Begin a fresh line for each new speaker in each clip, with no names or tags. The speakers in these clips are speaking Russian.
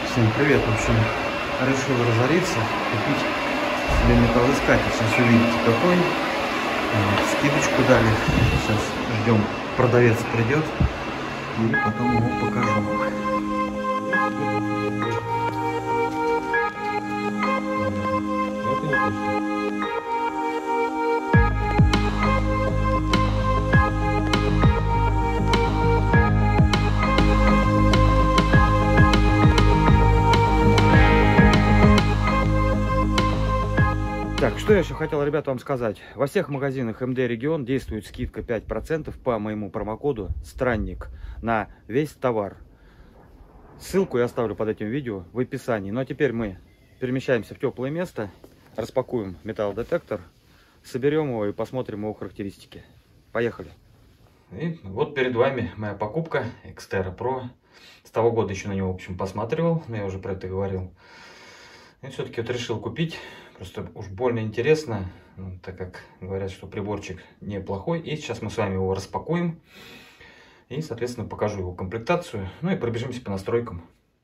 Всем привет! В общем, решил разориться, купить себе металлоискатель. Сейчас увидите какой. Скидочку дали. Сейчас ждем, продавец придет и потом его покажу. Так, что я еще хотел, ребята, вам сказать. Во всех магазинах МД Регион действует скидка 5% по моему промокоду «Странник» на весь товар. Ссылку я оставлю под этим видео в описании. Ну а теперь мы перемещаемся в теплое место, распакуем металлодетектор, соберем его и посмотрим его характеристики. Поехали! И вот перед вами моя покупка Xterra Pro. С того года еще на него, в общем, посматривал, но я уже про это говорил. И все-таки вот решил купить. Просто уж больно интересно, так как говорят, что приборчик неплохой. И сейчас мы с вами его распакуем. И, соответственно, покажу его комплектацию. Ну и пробежимся по настройкам.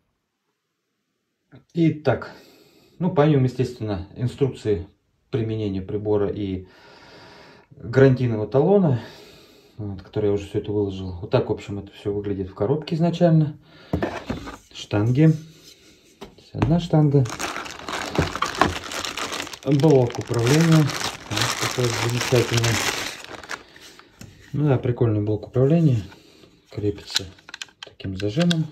Итак, ну помимо, естественно, инструкции применения прибора и гарантийного талона, который я уже все это выложил. Вот так, в общем, это все выглядит в коробке изначально. Штанги. Одна штанга. Блок управления. Вот такой замечательный. Ну да, прикольный блок управления. Крепится таким зажимом.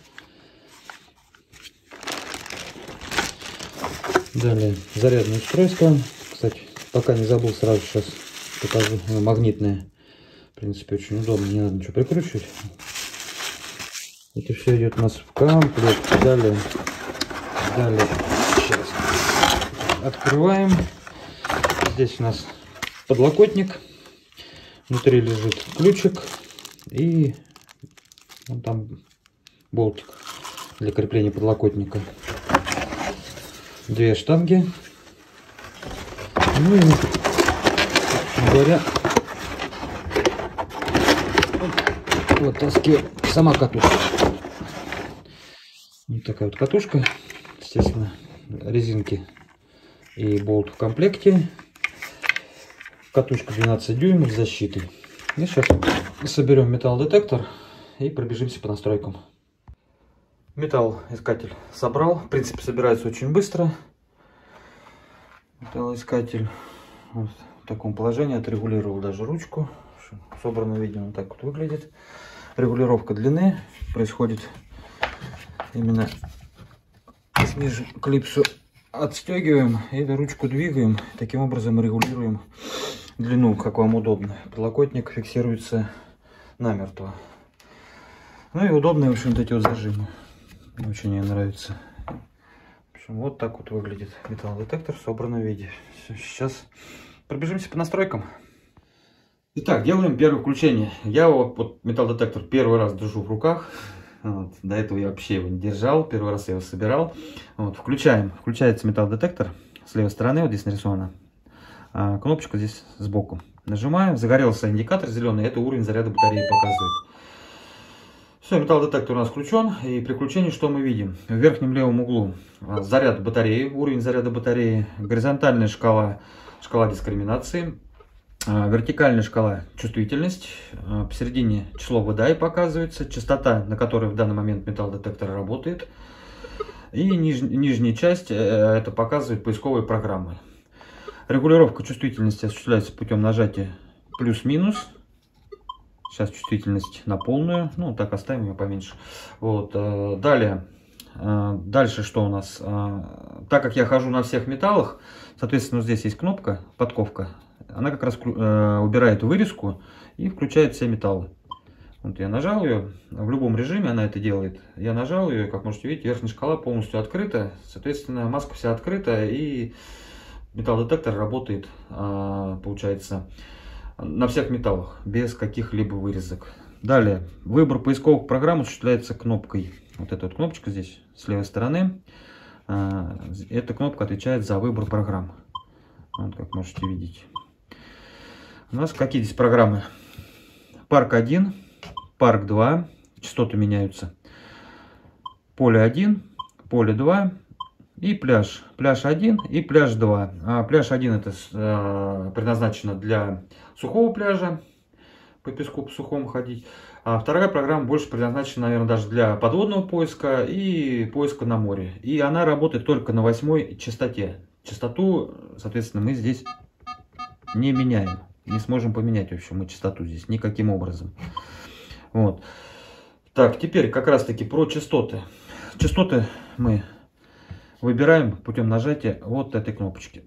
Далее зарядное устройство. Кстати, пока не забыл, сразу сейчас покажу. Магнитное. В принципе, очень удобно. Не надо ничего прикручивать. Это все идет у нас в комплект. Далее сейчас открываем. Здесь у нас подлокотник. Внутри лежит ключик. И вон там болтик для крепления подлокотника. Две штанги. Ну и, говоря, вытаскиваю сама катушка. Вот такая вот катушка. Естественно, резинки и болт в комплекте. Катушка 12 дюймов с защитой. И сейчас соберем металлодетектор и пробежимся по настройкам. Металлоискатель собрал. В принципе, собирается очень быстро. Металлоискатель вот в таком положении. Отрегулировал даже ручку. Собрано, видимо, вот так вот выглядит. Регулировка длины происходит именно снизу клипсу отстегиваем и ручку двигаем. Таким образом регулируем длину, как вам удобно. Подлокотник фиксируется намертво. Ну и удобные, в общем, вот эти вот зажимы. Очень мне нравится. В общем, вот так вот выглядит металлодетектор в собранном виде. Все, сейчас пробежимся по настройкам. Итак, делаем первое включение. Я вот металлодетектор первый раз держу в руках. Вот, до этого я вообще его не держал. Первый раз я его собирал. Вот, включаем. Включается металлодетектор. С левой стороны вот здесь нарисована. Кнопочка здесь сбоку. Нажимаем. Загорелся индикатор зеленый. Это уровень заряда батареи показывает. Все, металлодетектор у нас включен. И при включении что мы видим? В верхнем левом углу заряд батареи. Уровень заряда батареи. Горизонтальная шкала дискриминации. Вертикальная шкала чувствительность, посередине число VDI показывается, частота, на которой в данный момент металлодетектор работает, и нижняя часть это показывает поисковые программы. Регулировка чувствительности осуществляется путем нажатия плюс-минус. Сейчас чувствительность на полную, ну так оставим ее поменьше. Вот. Дальше что у нас? Так как я хожу на всех металлах, соответственно, здесь есть кнопка, подковка. Она как раз убирает вырезку и включает все металлы. Вот я нажал ее, в любом режиме она это делает. Я нажал ее, как можете видеть, верхняя шкала полностью открыта. Соответственно, маска вся открыта и металлодетектор работает, получается, на всех металлах, без каких-либо вырезок. Далее, выбор поисковых программ осуществляется кнопкой. Вот эта вот кнопочка здесь, с левой стороны. Эта кнопка отвечает за выбор программ. Вот как можете видеть. У нас какие здесь программы? Парк 1, Парк 2, частоты меняются. Поле 1, поле 2 и пляж. Пляж 1 и пляж 2. Пляж 1 это предназначено для сухого пляжа, по песку по сухому ходить. А вторая программа больше предназначена, наверное, даже для подводного поиска и поиска на море. И она работает только на 8 частоте. Частоту, соответственно, мы здесь не меняем. Не сможем поменять вообще мы частоту здесь никаким образом. Вот. Так, теперь как раз таки про частоты. Частоты мы выбираем путем нажатия вот этой кнопочки.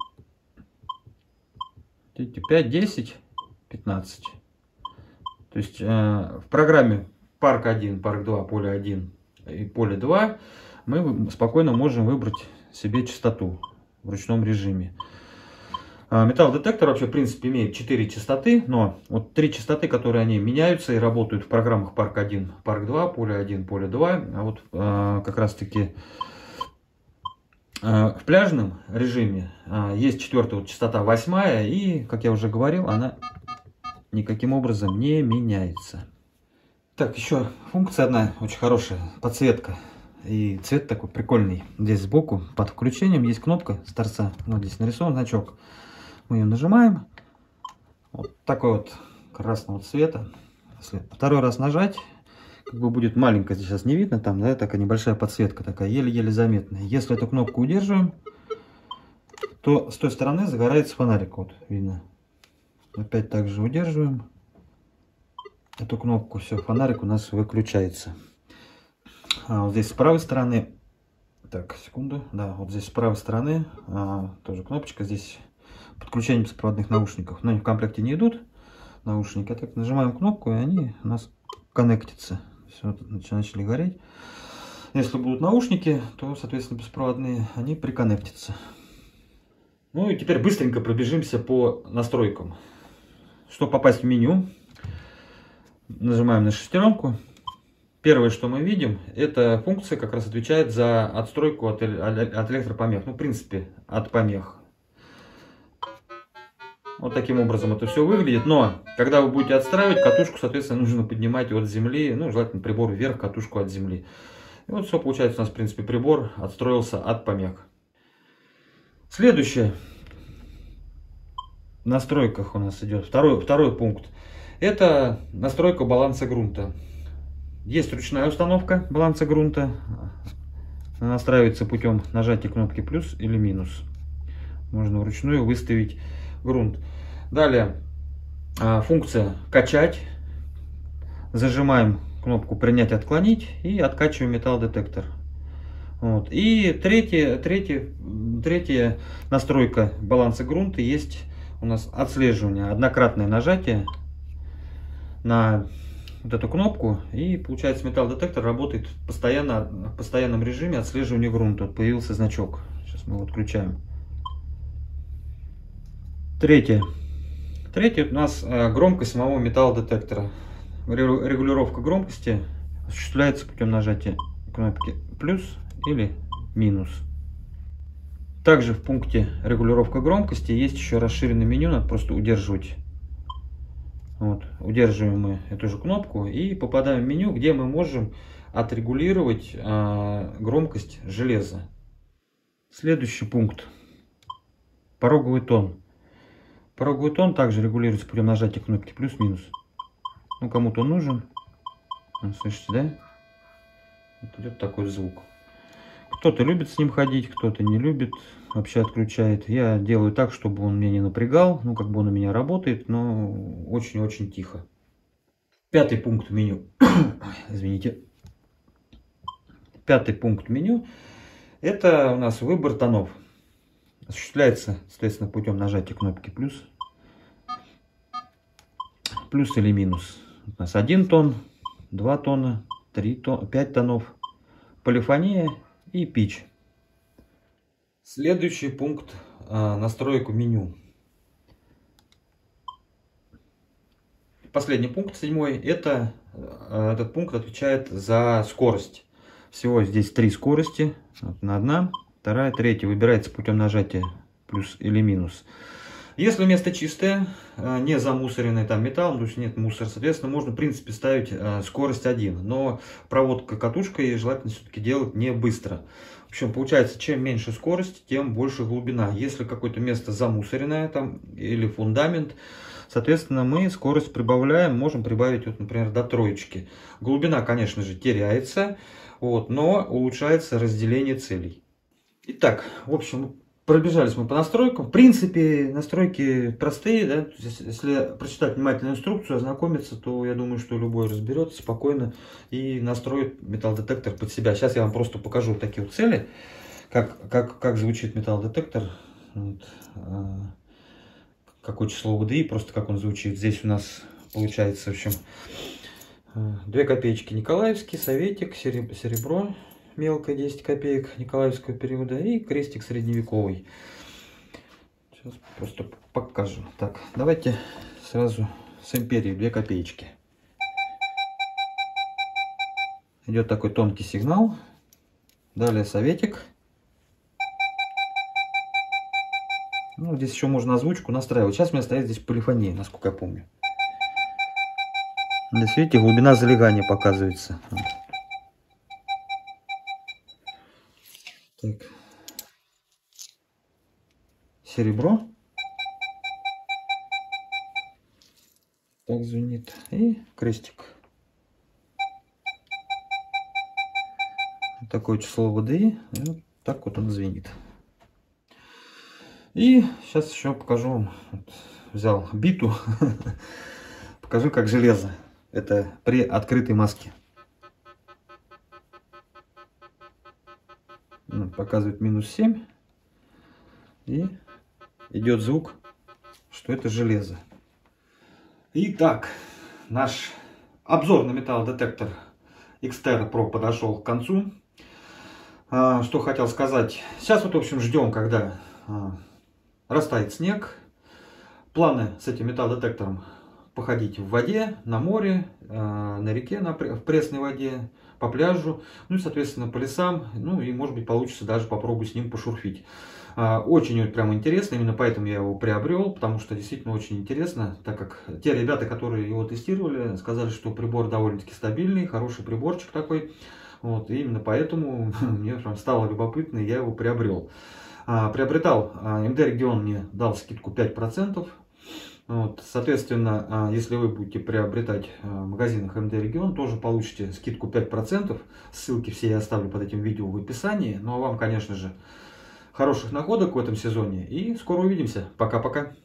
5, 10, 15. То есть в программе парк 1, парк 2, поле 1 и поле 2 мы спокойно можем выбрать себе частоту в ручном режиме. Металлодетектор вообще в принципе имеет 4 частоты, но вот 3 частоты, которые они меняются и работают в программах парк 1, парк 2, поле 1, поле 2. А вот как раз таки в пляжном режиме есть 4-я частота 8, и, как я уже говорил, она никаким образом не меняется. Так, еще функция одна очень хорошая, подсветка. И цвет такой прикольный. Здесь сбоку под включением есть кнопка с торца. Вот здесь нарисован значок. Мы ее нажимаем. Вот такой вот красного цвета. Если второй раз нажать, как бы будет маленькая, здесь сейчас не видно, там, да, такая небольшая подсветка, такая еле-еле заметная. Если эту кнопку удерживаем, то с той стороны загорается фонарик. Вот видно. Опять также удерживаем эту кнопку, все, фонарик у нас выключается. Вот здесь с правой стороны, так, секунду, да, вот здесь с правой стороны тоже кнопочка, здесь подключение беспроводных наушников, но они в комплекте не идут, наушники, а так нажимаем кнопку, и они у нас коннектятся, все, начали гореть. Если будут наушники, то, соответственно, беспроводные, они приконнектятся. Ну и теперь быстренько пробежимся по настройкам. Чтобы попасть в меню, нажимаем на шестеренку. Первое, что мы видим, эта функция как раз отвечает за отстройку от электропомех. Ну, в принципе, от помех. Вот таким образом это все выглядит. Но, когда вы будете отстраивать катушку, соответственно, нужно поднимать от земли, ну, желательно прибор вверх, катушку от земли. И вот все получается у нас, в принципе, прибор отстроился от помех. Следующее. В настройках у нас идет второй пункт. Это настройка баланса грунта. Есть ручная установка баланса грунта. Она настраивается путем нажатия кнопки плюс или минус. Можно вручную выставить грунт. Далее функция качать. Зажимаем кнопку принять, отклонить и откачиваем металлодетектор. Вот. И третья настройка баланса грунта есть у нас отслеживание. Однократное нажатие на вот эту кнопку, и получается металлодетектор работает постоянно, в постоянном режиме отслеживания грунта. Вот появился значок. Сейчас мы его отключаем. Третье у нас громкость самого металлодетектора. Регулировка громкости осуществляется путем нажатия кнопки плюс или минус. Также в пункте регулировка громкости есть еще расширенное меню, надо просто удерживать. Вот, удерживаем мы эту же кнопку и попадаем в меню, где мы можем отрегулировать громкость железа. Следующий пункт. Пороговый тон. Пороговый тон также регулируется путем нажатия кнопки плюс-минус. Ну, кому-то он нужен. Слышите, да? Вот идет такой звук. Кто-то любит с ним ходить, кто-то не любит, вообще отключает. Я делаю так, чтобы он меня не напрягал. Ну, как бы он у меня работает, но очень-очень тихо. Пятый пункт меню. Извините. Пятый пункт меню. Это у нас выбор тонов. Осуществляется, соответственно, путем нажатия кнопки плюс. Плюс или минус. У нас 1 тон, 2 тона, 3 тона, 5 тонов. Полифония и пич. Следующий пункт настройку меню. Последний пункт, 7-й, этот пункт отвечает за скорость. Всего здесь 3 скорости. Вот, одна, вторая, третья. Выбирается путем нажатия плюс или минус. Если место чистое, не замусоренное там металлом, то есть нет мусора, соответственно, можно в принципе ставить скорость 1. Но проводка катушкой желательно все-таки делать не быстро. В общем, получается, чем меньше скорость, тем больше глубина. Если какое-то место замусоренное там или фундамент, соответственно, мы скорость прибавляем, можем прибавить, вот, например, до 3. Глубина, конечно же, теряется, вот, но улучшается разделение целей. Итак, в общем, пробежались мы по настройкам. В принципе, настройки простые, да? Если прочитать внимательно инструкцию, ознакомиться, то я думаю, что любой разберется спокойно и настроит металлодетектор под себя. Сейчас я вам просто покажу такие вот цели, как звучит металлодетектор, вот, какое число ВДИ, просто как он звучит. Здесь у нас получается, в общем, 2 копеечки Николаевский, советик, серебро. Мелкая 10 копеек Николаевского периода и крестик средневековый. Сейчас просто покажу. Так, давайте сразу с империи 2 копеечки. Идет такой тонкий сигнал. Далее советик. Ну, здесь еще можно озвучку настраивать. Сейчас у меня стоит здесь полифония, насколько я помню. Здесь, видите, глубина залегания показывается. Так. Серебро. Так звенит. И крестик. Такое число ВДИ. И вот так вот он звенит. И сейчас еще покажу вам. Вот, взял биту. Покажу, как железо. Это при открытой маске. Показывает -7. И идет звук, что это железо. Итак, наш обзор на металлодетектор Xterra Pro подошел к концу. Что хотел сказать. Сейчас вот, в общем, ждем, когда растает снег. Планы с этим металлодетектором: походить в воде, на море, на реке, в пресной воде, по пляжу, ну и, соответственно, по лесам. Ну и, может быть, получится даже попробую с ним пошурфить. Очень прям интересно, именно поэтому я его приобрел, потому что действительно очень интересно, так как те ребята, которые его тестировали, сказали, что прибор довольно-таки стабильный, хороший приборчик такой. Вот, и именно поэтому мне прям стало любопытно, и я его приобрел. Приобретал, МД Регион мне дал скидку 5%. Вот, соответственно, если вы будете приобретать в магазинах МД Регион, тоже получите скидку 5%. Ссылки все я оставлю под этим видео в описании. Ну а вам, конечно же, хороших находок в этом сезоне. И скоро увидимся. Пока-пока.